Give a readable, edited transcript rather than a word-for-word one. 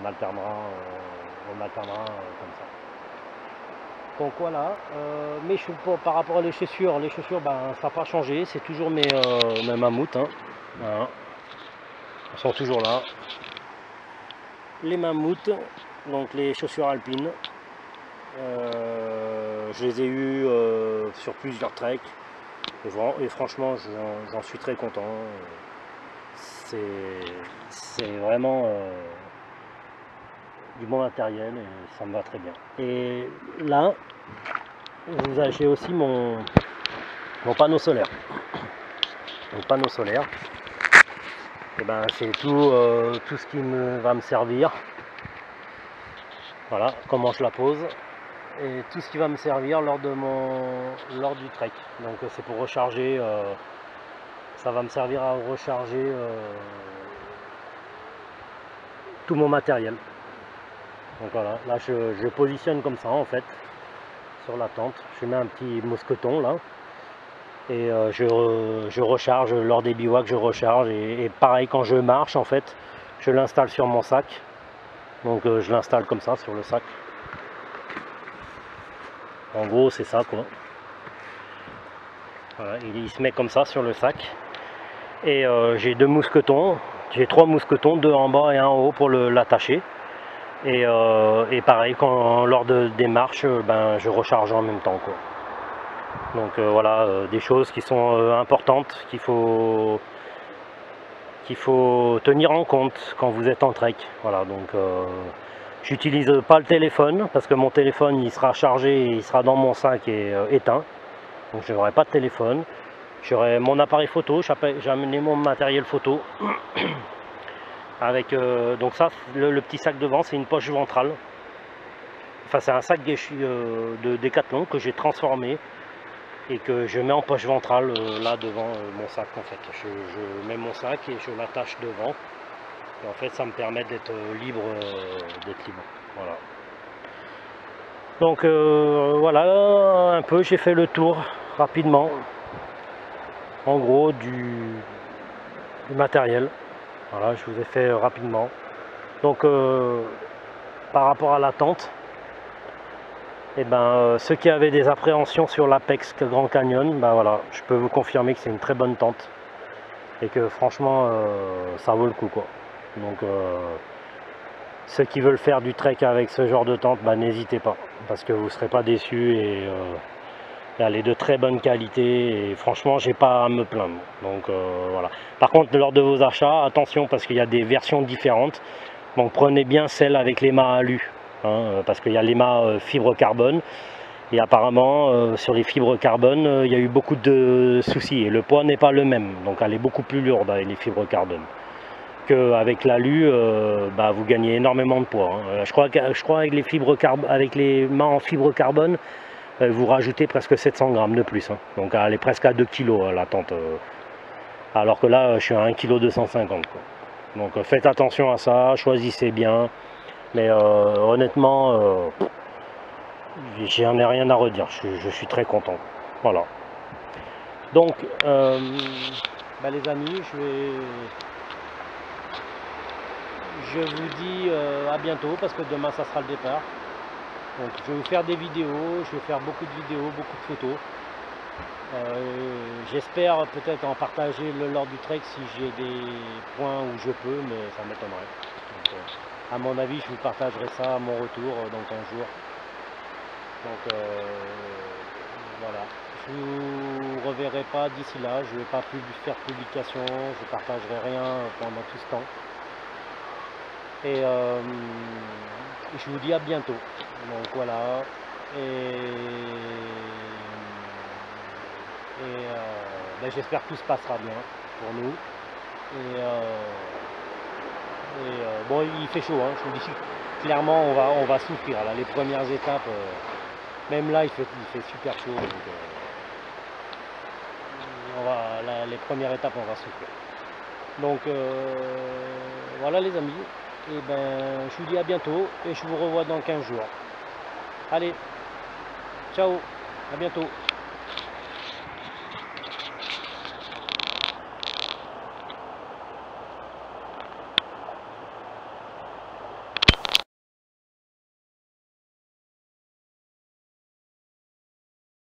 on alternera comme ça. Donc voilà, par rapport à les chaussures ben, ça n'a pas changé, c'est toujours mes mammouths, hein. Voilà. Ils sont toujours là. Les mammouths, donc les chaussures alpines, je les ai eues sur plusieurs treks et franchement j'en suis très content. C'est vraiment du bon matériel et ça me va très bien. Et là, j'ai aussi mon panneau solaire. Mon panneau solaire, et ben c'est tout ce qui va me servir. Voilà comment je la pose et tout ce qui va me servir lors du trek. Donc c'est pour recharger, ça va me servir à recharger tout mon matériel. Donc voilà, là je positionne comme ça en fait sur la tente. Je mets un petit mousqueton là et je recharge lors des bivouacs, je recharge et pareil quand je marche en fait, je l'installe sur mon sac. Donc je l'installe comme ça sur le sac. En gros c'est ça quoi. Voilà, il se met comme ça sur le sac. Et j'ai deux mousquetons, j'ai trois mousquetons, deux en bas et un en haut pour l'attacher. Et pareil lors des marches, ben, je recharge en même temps quoi. Donc voilà, des choses qui sont importantes, qu'il faut tenir en compte quand vous êtes en trek. Voilà, donc j'utilise pas le téléphone parce que mon téléphone il sera chargé et il sera dans mon sac et éteint. Donc je n'aurai pas de téléphone. J'aurai mon appareil photo, j'ai amené mon matériel photo. Avec donc ça, le petit sac devant, c'est une poche ventrale. Enfin c'est un sac de Décathlon que j'ai transformé et que je mets en poche ventrale là devant mon sac en fait. Je mets mon sac et je l'attache devant. Et en fait ça me permet d'être libre, Voilà. Donc voilà un peu, j'ai fait le tour rapidement en gros du matériel. Voilà, je vous ai fait rapidement. Donc par rapport à la tente, et ben ceux qui avaient des appréhensions sur l'Apex Grand Canyon, ben voilà, je peux vous confirmer que c'est une très bonne tente et que franchement ça vaut le coup quoi. Donc ceux qui veulent faire du trek avec ce genre de tente, ben, n'hésitez pas parce que vous ne serez pas déçus et elle est de très bonne qualité et franchement j'ai pas à me plaindre. Donc voilà. Par contre lors de vos achats, attention parce qu'il y a des versions différentes. Donc prenez bien celle avec les mâts alu, hein, parce qu'il y a les mâts fibre carbone et apparemment sur les fibres carbone il y a eu beaucoup de soucis et le poids n'est pas le même, donc elle est beaucoup plus lourde avec les fibres carbone qu'avec l'alu. Bah, vous gagnez énormément de poids, hein. Je crois avec les mâts en fibre carbone vous rajoutez presque 700 grammes de plus, hein. Donc elle est presque à 2 kg la tente, alors que là je suis à 1,250 kg quoi. Donc faites attention à ça, choisissez bien, mais honnêtement, j'en ai rien à redire, je suis très content. Voilà. Donc, bah les amis, je vous dis à bientôt parce que demain ça sera le départ. Donc je vais vous faire des vidéos, je vais faire beaucoup de vidéos, beaucoup de photos. J'espère peut-être en partager lors du trek si j'ai des points où je peux, mais ça m'étonnerait. À mon avis, je vous partagerai ça à mon retour dans 15 jours. Donc voilà, je vous reverrai pas d'ici là, je ne vais pas faire publication, je ne partagerai rien pendant tout ce temps. Et je vous dis à bientôt. Donc voilà. Ben, j'espère que tout se passera bien pour nous. Bon, il fait chaud, hein, je vous dis clairement, on va souffrir. Là, les premières étapes, même là, il fait super chaud. Donc, les premières étapes, on va souffrir. Donc voilà les amis. Et ben, je vous dis à bientôt et je vous revois dans 15 jours. Allez, ciao, à bientôt.